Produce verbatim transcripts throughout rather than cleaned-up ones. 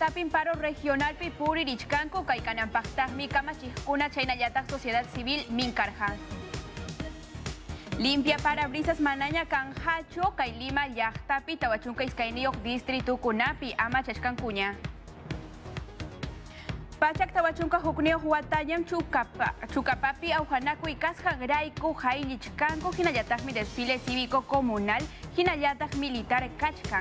Llaqtapin paro regional pi puririshkanku kay kananpaqtaqmi kamachikuna chaynallatak sociedad civil minkarqa. Limpia parabrisas manaña kanhacho kay Lima llaqtapi tawachunka iskayniyuq distritukunapi ama chashkankuña. Pachak tawachunka hukniyuq watayam chukapa chukapapi awhanakuy kasqanrayku haylichkanku hinallatakmi desfile cívico comunal hinallatak militar kachkan.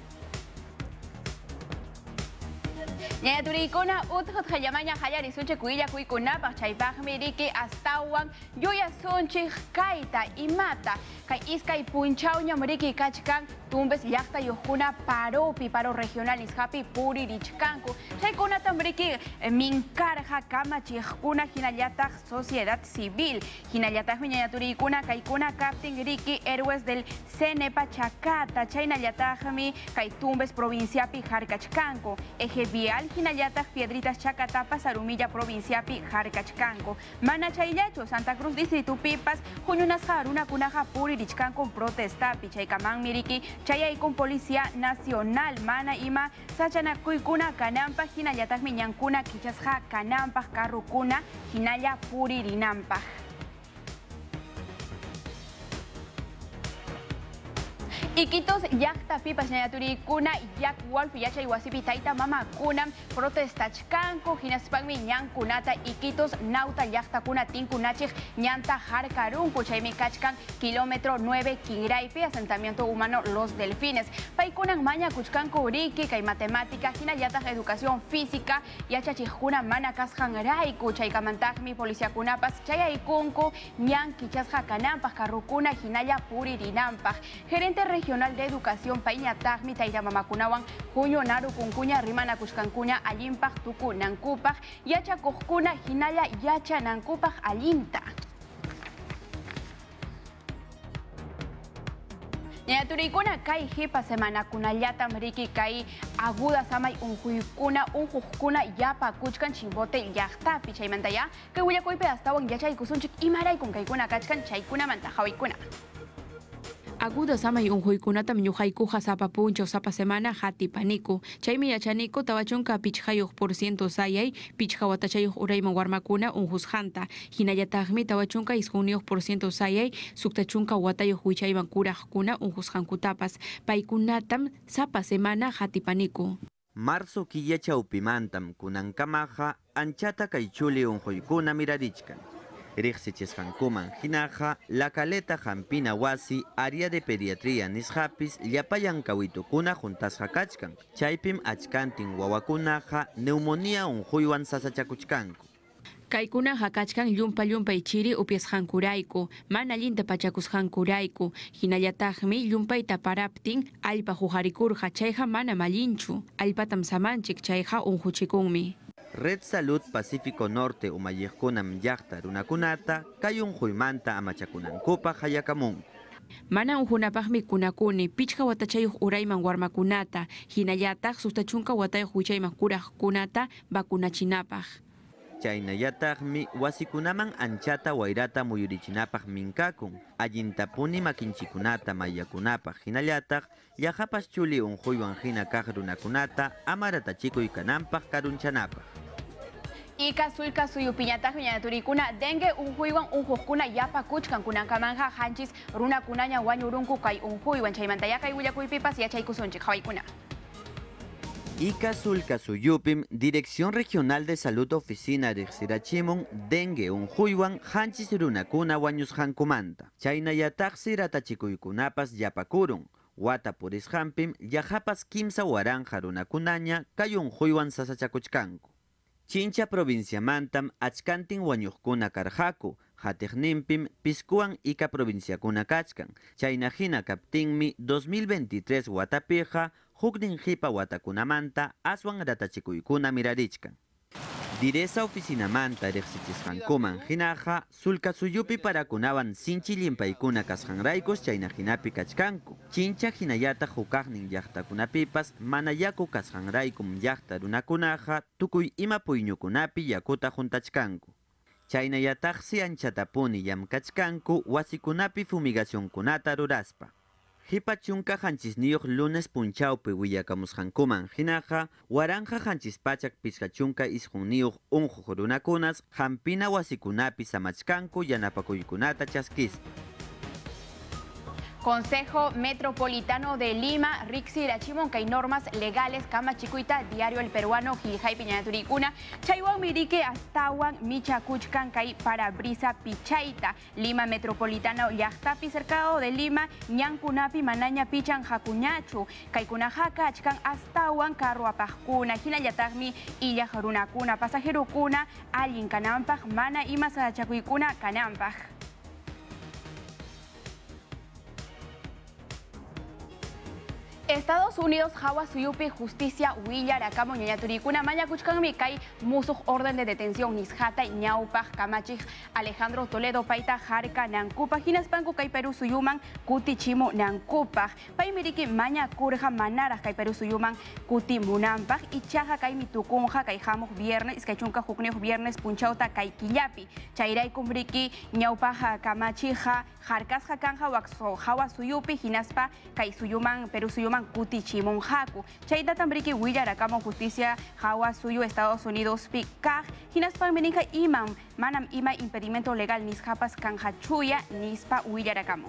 Ñayaturikuna utqut hayamaña hayarisunchik willakuykuna chaypaqmi riki astawan yuyasunchik kayta imata kay iskay punchawñam riki kachkan tumbes llaqtayuqkuna paropi paro regional nisqapi puririshkanku chaykunatam riki minkarqa kamachiqkuna hinallatak sociedad civil hinallatakmi ñayaturikuna kaykuna kaptin riki héroes del Cenepa Chacata chaynallatakmi kay tumbes provinciapi harkachkanku eje vial hinallatak Piedritas Chacatapa Sarumilla provinciapi harkachkanku mana chayllachu Santa Cruz distritupipas huñunasqa runakunaqa puririshkanku protestapi chaykamanmi riki chayaykun Policía Nacional mana ima sachanakuykuna kananpaq hinallatakmi ñankuna kichasqa kananpaq carrukuna hinalla puririnanpaq. Iquitos llaqtapipas ñayaturikuna yak wolf yachay wasipi tayta mamakunam protestachkanku hinaspanmi ñankunata Iquitos nauta llaqtakuna tinkunachik ñanta harkarunku chaymi kachkan kilómetro nueve kinraypi asentamiento humano Los Delfines paykunan mañakuchkanku riki kay matemática hinallataq educación física yachachikuna mana kasqanrayku chaykamantaqmi policiakunapas chayaykunku ñan kichasqa kananpaq carrukuna hinalla puririnanpaq. Gerente Regional de Educación Pañatagmi Taira Mamakunawan Junio Naru Kunkuña Rimana Kushkankuña Alimpaj Tuku Nankupaj Yacha Kujkuna Hinaya Yacha Nankupaj Alinta. Ñayaturikuna kay hipa semana kunallatam riki kay aguda samay unjuykuna unjujkuna yapa kuchkan chimbote llaqtapi chaymantaya kay willakuypi astawan yachaykusunchik imaraykun kaykuna kachkan chaykunamanta hawaykuna. Aguda samay unjuykunatam ñuqaykuqa sapa punchaw sapa semana hatipaniku chaymi yachaniku tawachunka pichqayuq por ciento sayay pichqa watachayuq urayman warmakuna unjusqanta hinallataqmi tawachunka isquniyuq por ciento sayay suktachunka watayuq wichayman kuraqkuna unjusqankutapas paykunatam sapa semana hatipaniku. Marzo killachawpimantam kunankamaqa anchata kay chuli unjuykuna mirarichkan. Riqsichisqankuman hinaqa La Caleta Hampina Wasi área de pediatría nisqapis llapayan kawitukuna juntasqa kachkan chaypim achkantin wawakunaqa neumonía unjuywan sasachakuchkanku. Kaykunaqa kachkan llumpa llumpay chiri upiasqankurayku mana allinta pachakusqankurayku hinallataqmi llumpayta paraptin allpa hujarikurqa chayqa mana mallinchu allpatam samanchik chayqa unjuchikunmi. Red Salud Pacífico Norte umalliqkunam llaqta runakunata kay unjuymanta amachakunankupaq hayakamun. Mana unjunapaqmi kunakuni pichqa watachayuq urayman warmakunata hinallataq sustachunka watayuq wichayman kuraqkunata vacunachinapaq. Chaynallataqmi wasikunaman anchata wayrata muyurichinapaq minkakun allintapuni makinchikunata mayakunapaq hinallataq llahapas chuli unjuywan hina kaq runakunata amaratachikuy kananpaq karunchanapaq. Ika sulka suyupiñataq ñayaturikuna dengue unjuywan unjujkuna yapa kuchkan kunankamanja hanchis runakunaña wañurunku kay unjuywan chaymantaya kay willakuypipas yachaykusunchik hawaykuna. Ika sulka suyupim Dirección Regional de Salud Oficina riqsirachimun dengue unjuywan hanchis runakuna wañusqankumanta chaynallataqsi ratachikuykunapas yapakurun wata purisqanpim llahapas kimsa waranja runakunaña kay unjuywan sasachakuchkanku. Chincha provinciamantam achkantin wañuqkuna karqaku hatiqninpim piskuwan Ika provinciakuna kachkan chaynahina kaptinmi dos mil veintitrés watapiqa huknin hipa watakunamanta aswan ratachikuykuna mirarichkan. Diresa oficinamanta riqsichisqankuman hinaqa sulka suyupi parakunawan sinchi llimpaykuna kasqanraykus chaynahinapi kachkanku. Chincha hinallataq hukaqnin llaqtakunapipas mana yaku kasqanraykum llaqta runakunaqa tukuy ima puyñukunapi yakuta juntachkanku. Chaynallataqsi anchatapuni llamkachkanku wasikunapi fumigacionkunata ruraspa. Hipachunka hanchisniyuq lunes punchawpi willakamusqankuman hinaqa waranja hanchispachak piskachunka isqunniyuq unquq runakunas hampina wasikunapi samachkanku yanapakuykunata chaskispa. Consejo Metropolitano de Lima, Rixi Rachimon, que hay normas legales, Kama Chicuita, Diario El Peruano, Gijay Piñaturicuna, Chaywan Mirique, Astawan, Micha Kuchkan, Kai Parabrisa Pichaita, Lima Metropolitano, Yachtapi, Cercado de Lima, Ñancunapi, Manaña Pichan, Jacuñachu, Kaikunajaka, Achkan, Astawan, Carro Apajcuna, Hinayatagmi, Illa Jarunacuna, Pasajerocuna, Alin Canampaj, Mana y Masachacuicuna, Canampaj. Estados Unidos, Jawa Suyupi, Justicia, Huilla, Aracamo, Ñañaturicuna, Maya Kuchkanmi, Kai, Musuj, Orden de Detención, Nishata, Ñaupaj, Kamachij, Alejandro Toledo, Paita, Jarka, Nancupa, Hinaspanku, Kai Perú Suyuman, Kuti Chimo, Nancupaj, Pai Miriki, Maña Kurja, Manara, Kai Perú Suyuman, Kuti Munampaj, Ichaja, Kai Mitukunja, Kai Jamos, Viernes, Iskaichunka, Jukneo, Viernes, Punchauta, Kai Quillapi, Chairai Kumbriki, Ñaupaja, Kamachija, Jarkas, Jakanja, Waxo, Jawa Suyupi, Hinaspa, Kai Suyuman, Perú Suyuman, Kuti Chimon Haku, Chaita Tambriki, Huilla, Aracamo, Justicia, Jawa Suyu, Estados Unidos, Picaj, Hinaspan Meninja, Imam, Manam Ima, Impedimento Legal, Nisjapas, Kanjachuya, Nispa, Huilla, Aracamo.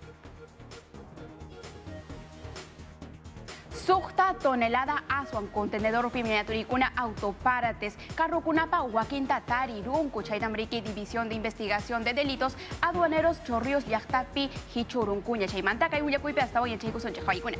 Sujta tonelada asuan contenedor pimiaturicuna autoparates, carrucunapa huaquinta tariruncu, chaitambriqui división de investigación de delitos aduaneros chorrios yachtapi hichuruncuña, chaimantaka y huyacuipe hasta hoy en chaycuson chahuaycuna.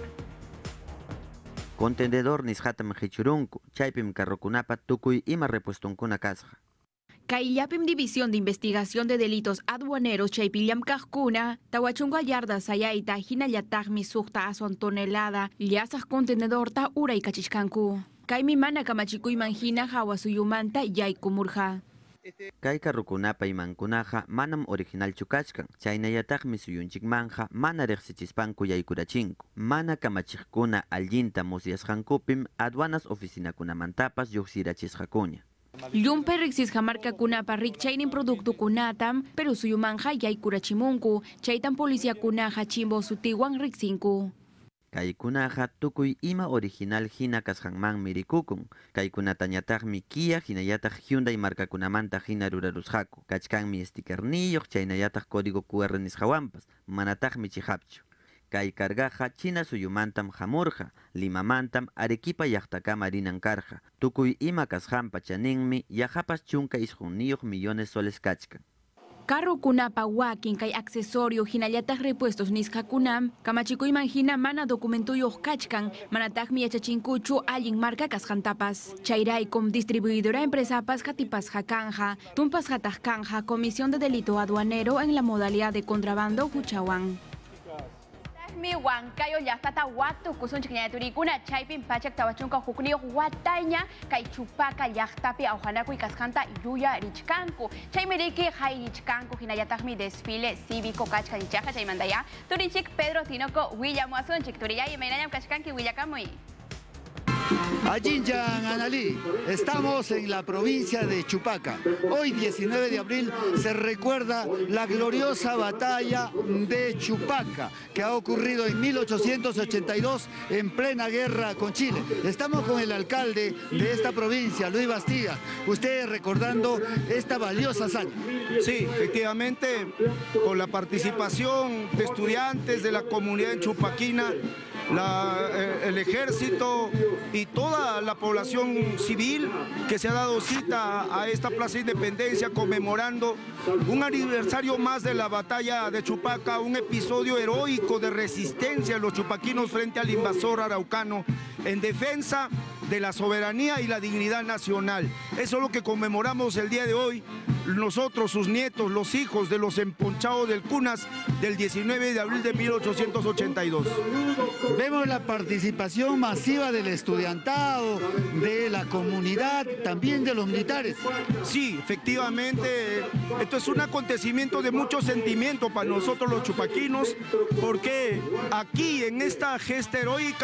Contenedor nishatam hichuruncu, chaipim carrucunapa tucuy ima repuestuncuna casja. Kaiyapim División de Investigación de Delitos Aduaneros Chaipillam Kajkuna, Tawachunga Yarda Sayaita, Hinayatagmi Sujta Ason Tonelada, Liasas Contenedor Ta Ura y Kachishkanku. Kaimi Mana Kamachikuy Manjina Hawasuyumanta Yaikumurja. Kay carrucunapa imankunaja manam original chukachkan, chaynayatagmi suyunchik manja mana reqsichispanku yaykurachinku. Mana kamachikuna allinta musyasqankupim aduanas oficinakunamantapas lluqsirachisqakuña. Llumpe rixis jamarca kunapa rikchainin producto kunatam, pero suyumanja yaykurachimunku, chaytan policía kunaja chimbo sutiwan rixinku. Kaykunaja tukuy ima original hina kashanman mirikukun. Kaykunatañatagmi Kia hinayatag Hyundai markakunamanta hina rurarushaku. Kachkanmi stickerniyoq chaynayatag código Q R nisqawanpas, manatagmi chihapchu. Kay kargaja China suyumantam hamurja, Limamantam Arequipa llaqtakama rinan karja. Tukuy ima kashanpa chaninmi yajapas chunka isqunniyuq millones soles kachkan. Carro kunapa wakin kay accesorio hinallatag repuestos nisqakunam, kamachikuyman hina mana documentuyuq kachkan, manatagmi yachachinkuchu allin marca kashantapas. Chayraykum distribuidora empresapas jatipas jakanja, tumpas jatag kanja, Comisión de Delito Aduanero en la modalidad de contrabando Huchawan. Mi Huancayo Yastata Watu, Kusunchik Ñaturicuna, Chaipin Pachak Tawachunka Juknio Huataña, Kaichupaca Yachtapi, Aujanaku y Cascanta, Yuya Richkanku, Chaimeriki, Jai Richkanku, Hinayatagmi Desfile Cívico Kachka Nichaja, Chaimandaya, Turichik Pedro Tinoco, William Wasunchik, Turiyay, y Mainayam Kachkanki, Willakamui. Ajinjan Analí, estamos en la provincia de Chupaca. Hoy, diecinueve de abril, se recuerda la gloriosa batalla de Chupaca, que ha ocurrido en mil ochocientos ochenta y dos en plena guerra con Chile. Estamos con el alcalde de esta provincia, Luis Bastida, usted recordando esta valiosa hazaña. Sí, efectivamente, con la participación de estudiantes de la comunidad chupaquina, La, eh, el ejército y toda la población civil que se ha dado cita a esta Plaza Independencia conmemorando un aniversario más de la batalla de Chupaca, un episodio heroico de resistencia de los chupaquinos frente al invasor araucano en defensa de la soberanía y la dignidad nacional. Eso es lo que conmemoramos el día de hoy, nosotros, sus nietos, los hijos de los emponchados del Cunas del diecinueve de abril de mil ochocientos ochenta y dos. Vemos la participación masiva del estudiantado, de la comunidad, también de los militares. Sí, efectivamente, esto es un acontecimiento de mucho sentimiento para nosotros los chupaquinos, porque aquí en esta gesta heroica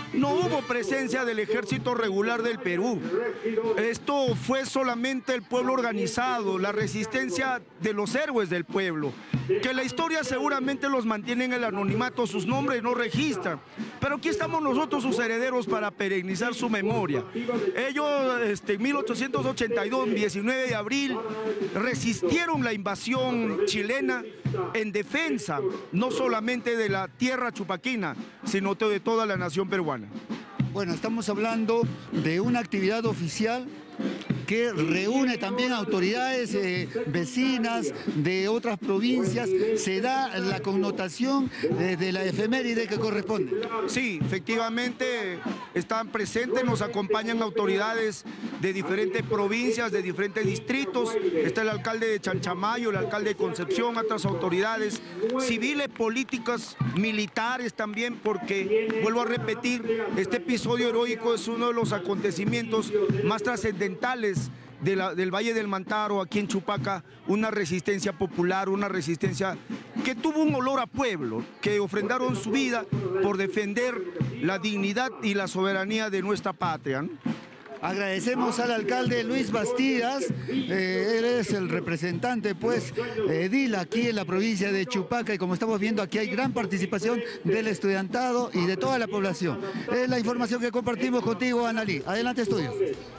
no hubo presencia del ejército regular del Perú. Esto fue solamente el pueblo organizado, la resistencia de los héroes del pueblo, que la historia seguramente los mantiene en el anonimato, sus nombres no registran, pero aquí estamos nosotros, sus herederos, para perenizar su memoria. Ellos, este, en mil ochocientos ochenta y dos, diecinueve de abril, resistieron la invasión chilena en defensa, no solamente de la tierra chupaquina, sino de toda la nación peruana. Bueno, estamos hablando de una actividad oficial que reúne también autoridades eh, vecinas de otras provincias. Se da la connotación eh, de la efeméride que corresponde. Sí, efectivamente están presentes, nos acompañan autoridades de diferentes provincias, de diferentes distritos. Está el alcalde de Chanchamayo, el alcalde de Concepción, otras autoridades civiles, políticas, militares también, porque, vuelvo a repetir, este episodio heroico es uno de los acontecimientos más trascendentales De la, del Valle del Mantaro, aquí en Chupaca, una resistencia popular, una resistencia que tuvo un olor a pueblo, que ofrendaron su vida por defender la dignidad y la soberanía de nuestra patria, ¿no? Agradecemos al alcalde Luis Bastidas, eh, él es el representante, pues, edil aquí en la provincia de Chupaca, y como estamos viendo aquí hay gran participación del estudiantado y de toda la población. Es la información que compartimos contigo, Analí. Adelante, estudios.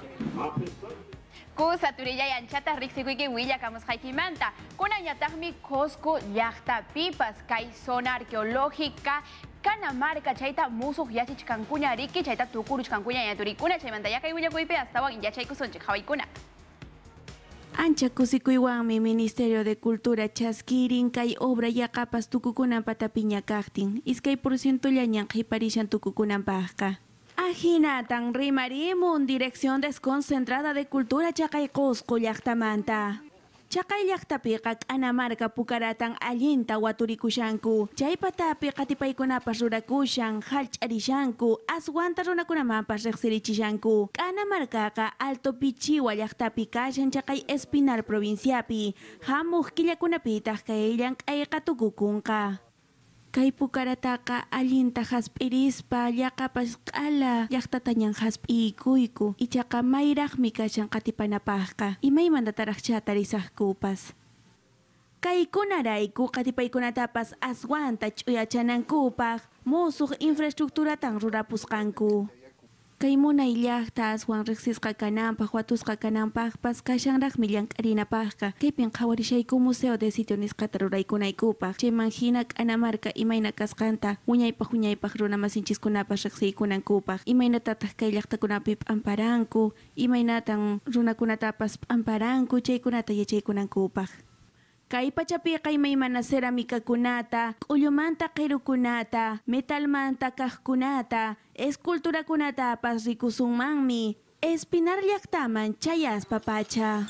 Kusa turilla yanchata riksikuiki huilla kamus haikimanta. Kuna yatahmi Cosco yachta pipas kai zona arqueológica Canamarca chaita musuh yachi chkankuña riki chaita tukuru chkankuña yaturikuna chaymanta yakai huilla kuipe hasta wan yachay kusunchi hawaikuna. Ancha kusikuywanmi Ministerio de Cultura chaskirin kay obra yaqapas tukukunan patapiña kaqtin. Iskay porcientolla ñanqiparishan tukukunan paqqa. Ajinatan rimarimun Dirección Desconcentrada de Cultura Chaqay Cosco llaqtamanta. Chaqay llaqtapiqa Canamarca pukaratan allinta waturikushanku. Chay patapi qatipaykunapas rurakushan, hallch'arishanku, aswanta runakunamanpas riqsirichishanku. Canamarcaqa Alto Pichiwa llaqtapi kashan Chaqay Espinar provinciapi. Hamuq killakunapitaq kayllan q'ayqa tukukunqa. Kay pukarataqa allinta hasp'irispa llaqapas q'ala llaqtatañan hasp'ikuyku ichaqa mayraqmi kashan qatipanapaqqa imaymantataraq chatarisaqkupas. Kaykunarayku qatipaykunatapas aswanta ch'uyachanankupaq musuq infraestructuratan rurapusqanku. Kay munay llaqta aswan riqsisqa kananpaq watusqa kananpaqpas kashanraqmi llank'arinapaqqa kaypin qhawarishayku Museo de Sitio nisqata ruraykunaykupaq chayman hina Canamarca imayna kasqanta wiñaypaq wiñaypaq runamasinchikkunapas riqsiykunankupaq imaynatataq kay llaqtakunapi p'amparanku imaynatan runakunatapas p'amparanku chaykunata yachaykunankupaq. Kay pachapiqa imaymana ceramikakunata, k'ullumanta qirukunata, metalmanta kaqkunata, esculturakunatapas rikusunmanmi. Espinar llaqtaman chayaspa pacha.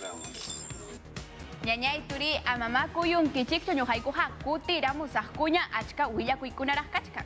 Ñañay turi amamaku yunkichik ñuqaykuqa kutiramusaqkuña achka willakuykunaraq kachka.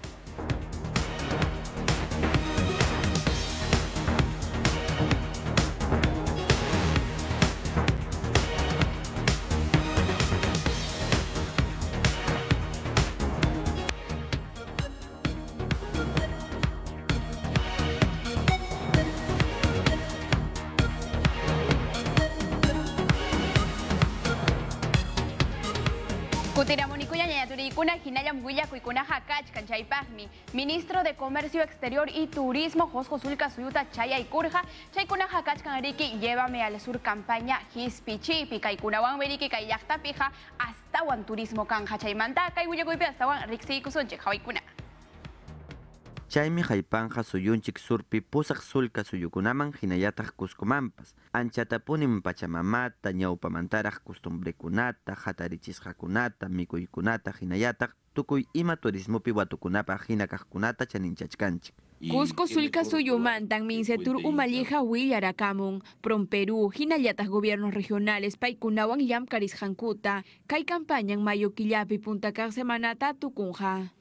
Kutiramunikuña ñañaturikuna hinallam willakuykunaqa kachkan chaypaqmi Ministro de Comercio Exterior y Turismo Cosco Sulca Suyuta chayaykurqa chaykunaqa kachkan riki Llévame al Sur campaña hispichipi kaykunawanmi riki kay llaqtapiqa astawan turismo kanja chaymanta kay willakuypi astawan riqsiykusunchik hawaykuna. Chaymi haypanja suyunchik surpi pusaq sulka suyukunaman hinallataq Cuscomanpas. Anchatapunim Pachamamata, ñawpamantaraq costumbrekunata, hatarichisqakunata, mikuykunata hinallataq tukuy ima turismopi watukunapa hina kaqkunata chaninchachkanchik. Cusco sulka suyumantan Mincetur umalliqa willarakamun, Promperú, hinallataq gobiernos regionales paykunawan llamkarisqankuta, kay campañan mayo killapi punta kaq semanata tukunqa.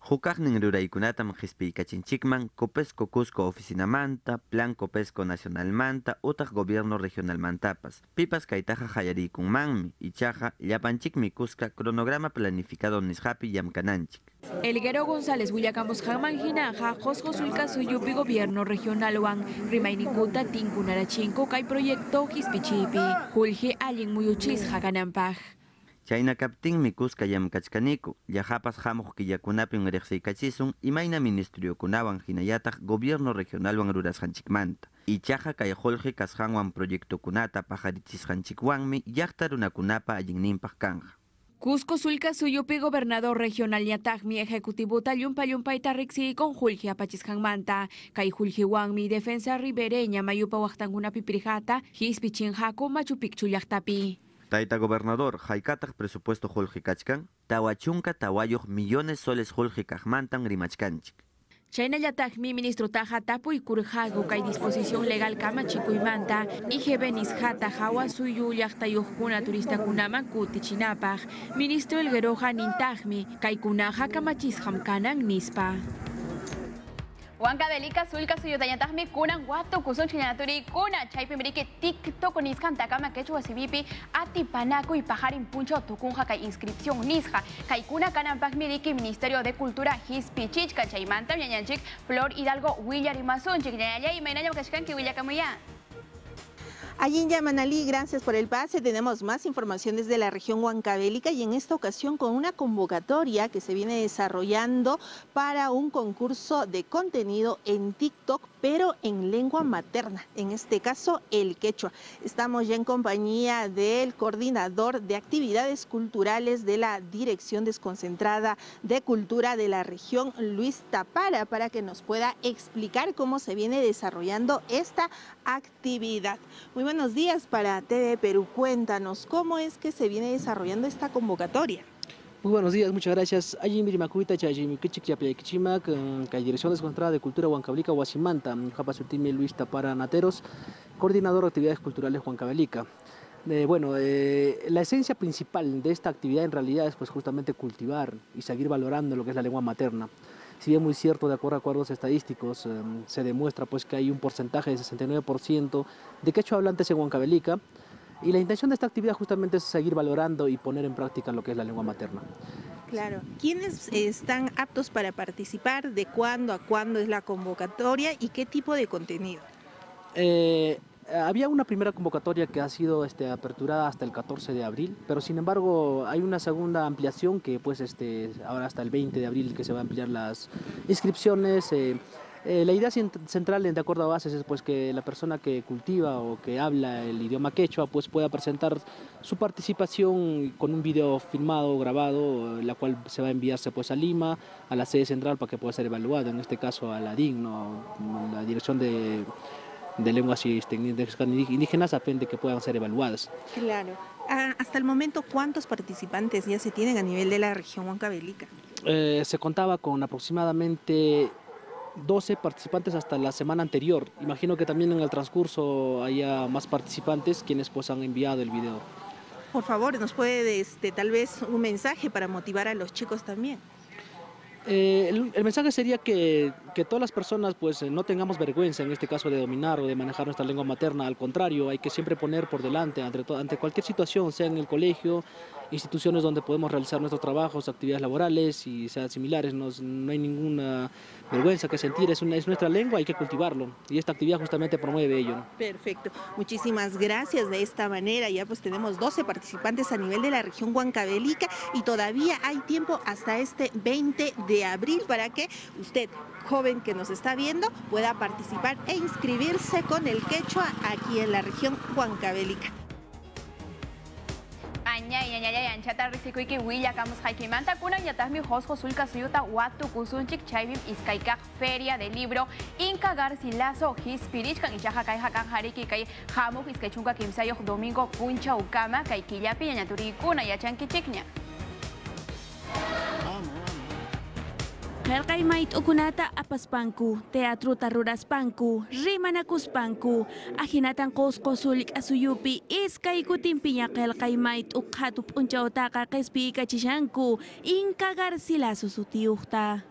Hukaqnin ruraykunatam qhispiycachinchikman Copesco Cusco Oficinamanta, Plan Copesco Nacionalmanta, utaq Gobierno Regionalmantapas. Pipas kaytaqa qallariykunmanmi, ichaqa llapanchikmi Cusca cronograma planificado nisqapi llamkananchik. Elguero González Willacambos Jamán Hinaja, Josco Sulca Suyupi Gobierno Regional Wan, Rimainikuta Tinkunarachinko, Kai Proyecto Hispichipi, Julge Allen Muyuchis Hakanampaj. Chayna kaptin Cusca llamkachkaniku, yajapas hamuq killakunapin riqsiykachisun, imayna ministeriokunawan hinallataq Gobierno Regionalwan rurasqanchikmanta. Ichaqa kay Julge kasqanwan proyectokunata pajarichisqanchikwanmi llaqta runakunapa allinninpaq kanja. Cusco Sulca Suyupi Gobernador Regional Ñataqmi Ejecutibuta Llumpa Llumpayta Rixi con Julge Apachisqanmanta. Kay Julge Wanmi Defensa Ribereña Mayupa Waqtankunapi Pirjata, Hispichinjaco Machu Picchu llaqtapi. Taita Gobernador, haykataq presupuesto Julge kachkan, tawachunka tawayuq millones soles Julge kaqmantan rimachkanchik. Chayna llatakmi ministro taja tapu y kurjago kay disposición legal kama chikuymanta y jebenis jata jawa suyu llaqtayuqkuna turista kunama kutichinapaj. Ministro Elgueroja nintajmi kay kunaja kamachisqam kanan nispa. Huancavelica sulca suyutañataqmi kunan watu kusun chiñanaturi kuna chaypi miriki TikTok nisqan takama quechua sivipi atipanaku y pajarin puncho tukunja kay inscripción nisqa kaykuna kananpaq miriki Ministerio de Cultura hispichichka chaymanta ñañanchik Flor Hidalgo willarimasunchik ñañalla imaynalla kashkanki willakamuya. Allí en Yamanalí, gracias por el pase. Tenemos más información desde la región huancavelica y en esta ocasión con una convocatoria que se viene desarrollando para un concurso de contenido en TikTok, pero en lengua materna, en este caso el quechua. Estamos ya en compañía del coordinador de actividades culturales de la Dirección Desconcentrada de Cultura de la región, Luis Tapara, para que nos pueda explicar cómo se viene desarrollando esta actividad. Muy buenos días para T V Perú. Cuéntanos, ¿cómo es que se viene desarrollando esta convocatoria? Muy buenos días, muchas gracias. Allí Mirimacuita, Chayimiquichic, Yapiaquichimac, Dirección Desconcentrada de Cultura Huancavelica, Huasimanta, Japasutimi Luis Tapara Nateros, coordinador de actividades culturales Huancavelica. Eh, bueno, eh, la esencia principal de esta actividad en realidad es pues justamente cultivar y seguir valorando lo que es la lengua materna. Si bien muy cierto, de acuerdo a acuerdos estadísticos, eh, se demuestra pues que hay un porcentaje de sesenta y nueve por ciento de quechua hablantes en Huancavelica, y la intención de esta actividad justamente es seguir valorando y poner en práctica lo que es la lengua materna. Claro. ¿Quiénes están aptos para participar? ¿De cuándo a cuándo es la convocatoria y qué tipo de contenido? Eh, había una primera convocatoria que ha sido este, aperturada hasta el catorce de abril, pero sin embargo hay una segunda ampliación que pues este, ahora hasta el veinte de abril que se va a ampliar las inscripciones. Eh, Eh, la idea central, de acuerdo a bases, es pues que la persona que cultiva o que habla el idioma quechua pues pueda presentar su participación con un video filmado, grabado, la cual se va a enviarse pues a Lima, a la sede central para que pueda ser evaluado, en este caso a la D I N, ¿no? La Dirección de, de Lenguas y Indígenas, a fin de que puedan ser evaluadas. Claro. Ah, hasta el momento, ¿cuántos participantes ya se tienen a nivel de la región huancavelica? Eh, se contaba con aproximadamente doce participantes hasta la semana anterior. Imagino que también en el transcurso haya más participantes quienes pues han enviado el video. Por favor, ¿nos puede este, tal vez un mensaje para motivar a los chicos también? Eh, el, el mensaje sería que, que todas las personas pues no tengamos vergüenza en este caso de dominar o de manejar nuestra lengua materna. Al contrario, hay que siempre poner por delante ante, ante cualquier situación, sea en el colegio, instituciones donde podemos realizar nuestros trabajos, actividades laborales y sean similares, no, no hay ninguna vergüenza que sentir, es, una, es nuestra lengua, hay que cultivarlo y esta actividad justamente promueve ello, ¿no? Perfecto, muchísimas gracias. De esta manera ya pues tenemos doce participantes a nivel de la región huancavelica y todavía hay tiempo hasta este veinte de abril para que usted, joven que nos está viendo, pueda participar e inscribirse con el quechua aquí en la región huancavelica. Aña y aña y anchata risikuiki huilla camus haikimanta kuna yatasmi hosjo sulca suyuta watu kusunchik chaybim iskaikak feria del libro Inca Garcilaso hispirich kan ichaja kai hakan hariki kai hamuk iskaichunka kimsayo domingo puncha ukama kai killapi ñañaturi kuna yachanki chikña. Qelqay mayt ukunata apaspanku, teatro taruraspanku, rimanakuspanku, ajinatan qusqu sulik asuyupi, iskay kutimpiña qelqay mayt uqhatu p'unchawtaqa qispi ikachishanku, Inca Garcilaso sutiyuqta.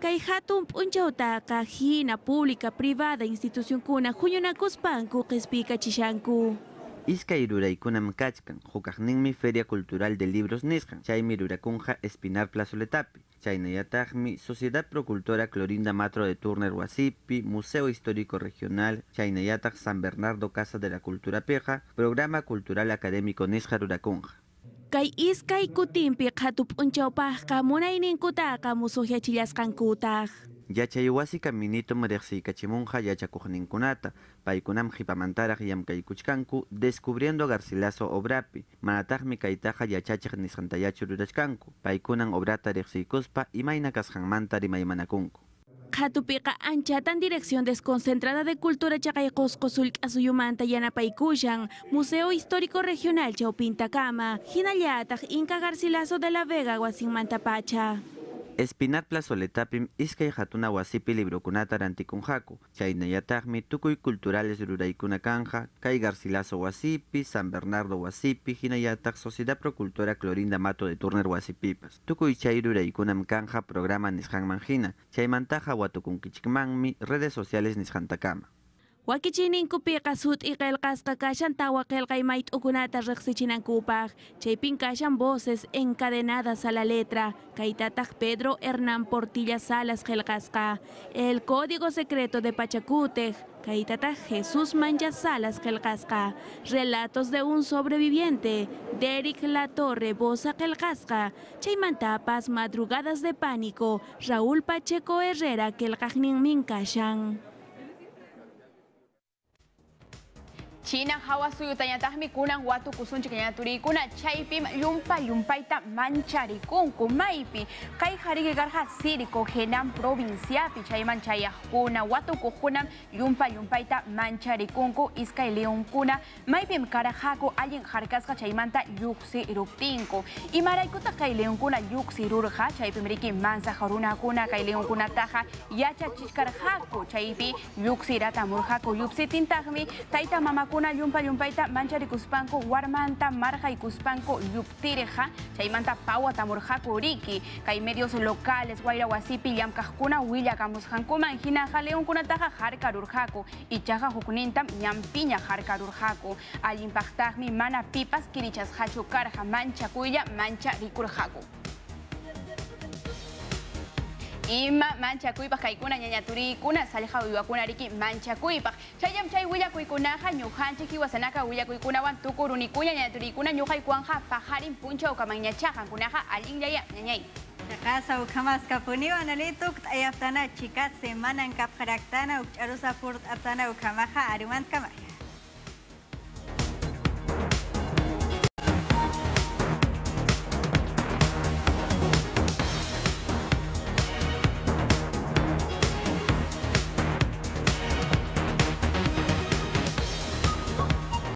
Kay hatun p'unchawtaqa hina pública privada institución kuna huñunakuspanku qhispikachishanku. Iskay ruraykunam kachkan, hukaqninmi Feria Cultural de Libros nisqan, chaymi rurakunqa Espinar Plazoletapi. Chaynayataqmi Sociedad Procultora Clorinda Matro de Turner wasipi, Museo Histórico Regional, chaynayataq San Bernardo Casa de la Cultura Peja, Programa Cultural Académico nisqa rurakunqa. Kay iskay kutimpi qhatu p'unchawpaqqa munayninkutaqa musuqyachillasqankutaq. Yachaywasi caminito merexikachimunqa yachakuqninkunata, paykunam hipamantaraq llamkaykuchkanku, descubriendo Garcilaso obrapi, manataqmi kaytaqa yachachiq nisqantallachu rurachkanku, paykunan obrata riqsiykuspa imayna kasqanmanta rimaymanakunku. Qhatupiqa anchatan Dirección Desconcentrada de Cultura chaqayqusqa sullk'asuyumanta yanapaykushan, Museo Histórico Regional Chawpintakama, hinallataq Inca Garcilaso de la Vega wasinmanta pacha. Espinar Plazoletapim iskay hatuna wasipi librokunata rantikunhaku, chaynayataqmi tukuy culturales ruraykuna kanja, kay Garcilaso wasipi, San Bernardo wasipi, hinayataq Sociedad Procultora Clorinda Mato de Turner wasipipas. Tukuy chay ruraykunam kanja programa nisqanman hina, chaymantaqa watukunkichikmanmi redes sociales nisqantakama. Wakichininkupiqa sut'i qillqasqa kashan tawa qillqay mayt'ukunata riqsichinankupaq, chaypin kashan voces encadenadas a la letra, kaytataq Pedro Hernán Portilla Salas qillqasqa, El Código Secreto de Pachacútej, kaytataq Jesús Mancha Salas qillqasqa, Relatos de un Sobreviviente, Derek Latorre Bosa qillqasqa, chaymantapas Madrugadas de Pánico, Raúl Pacheco Herrera qillqaqninmin kashan. China hawa suyutañataqmi kunan watu kusunchik ñaturikuna chaypim llumpa llumpayta mancharikunku maypi kay qariki karqa Sirico Henan provinciapi chayman chayaqkuna watukuqkunam llumpa llumpayta mancharikunku iskay leonkuna maypim karajaku allin harkasqa chaymanta lluqsiruptinku imaraykuta kay leonkuna lluqsirurqa chaypim riki mansa runakuna kay leonkunataqa yachachishkarqaku chaypi lluqsiratamurqaku lluqsitintaqmi tayta mama kuna llumpa llumpayta mancharikuspanku warmanta marjaykuspanku lluptireja chaymanta pawatamurqaku riki kay medios locales wayra wasipi llamkaqkuna willakamusqankuman hinaqa leonkunataqa harkarurqaku ichaqa huknintam ñampiña harkarurqaku allinpaqtaqmi mana pipas kirichasqachu karqa manchakuylla mancharicurqaku. Ima manchakuypaq kaykuna ñañaturikuna sallqa uywakuna riki manchakuypaq chayam chay willakuykunaqa ñuqanchik hiwasanaka willakuykunawan tukurunikuña ñañaturikuna ñuqaykuwanqa pajarin punchawkaman ñachaqankunaqa allinllaya ñañay. Casa ukamaska puniwan alituk ayaftana chicas semanan kapjaraktana ukcharusa furt aptana ukamaja arimantkama.